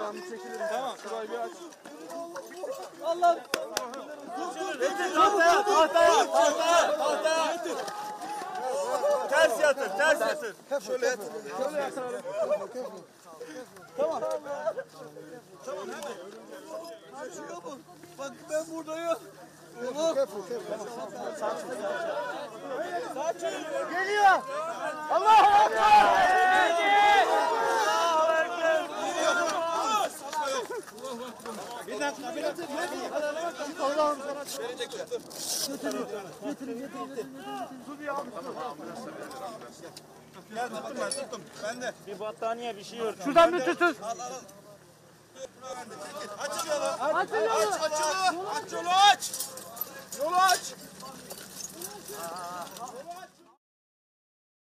Tamam, şurayı bir aç. Allah. Getir tahtaya. Ters yatır. Şöyle yatır. Tamam. Tamam hadi. Açıyor mu? Bak ben buradayım. Geliyor. Allahu Ekber. Bir dakika. Allah'ım sana verecek götür. Getir. Su bir al. Gel tuttum. Ben de. Bir battaniye bir şey ört. Şuradan bir tutun. Al. Aç yolu. Aç yolu. Aç yolu aç. Yolu aç.